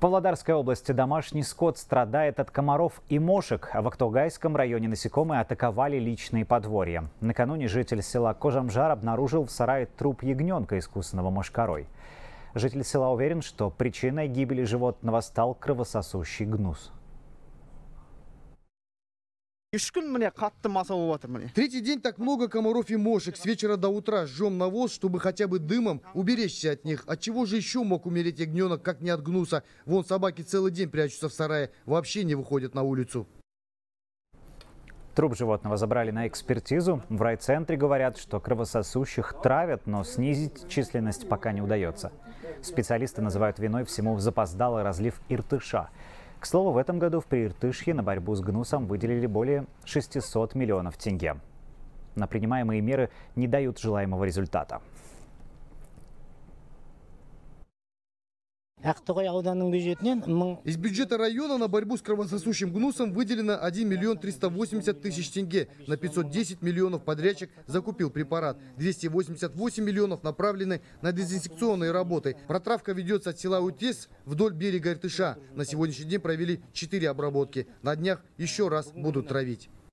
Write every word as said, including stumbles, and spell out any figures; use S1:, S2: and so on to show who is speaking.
S1: Павлодарской области домашний скот страдает от комаров и мошек, а в Актогайском районе насекомые атаковали личные подворья. Накануне житель села Кожамжар обнаружил в сарае труп ягненка, искусанного мошкарой. Житель села уверен, что причиной гибели животного стал кровососущий гнус.
S2: Третий день так много комаров и мошек. С вечера до утра жжем навоз, чтобы хотя бы дымом уберечься от них. От чего же еще мог умереть ягненок, как не от гнуса? Вон собаки целый день прячутся в сарае, вообще не выходят на улицу.
S1: Труп животного забрали на экспертизу. В райцентре говорят, что кровососущих травят, но снизить численность пока не удается. Специалисты называют виной всему запоздалый разлив Иртыша. К слову, в этом году в Прииртышье на борьбу с гнусом выделили более шестисот миллионов тенге. Но принимаемые меры не дают желаемого результата.
S2: Из бюджета района на борьбу с кровососущим гнусом выделено один миллион триста восемьдесят тысяч тенге. На пятьсот десять миллионов подрядчик закупил препарат. двести восемьдесят восемь миллионов направлены на дезинсекционные работы. Протравка ведется от села Утес вдоль берега Иртыша. На сегодняшний день провели четыре обработки. На днях еще раз будут травить.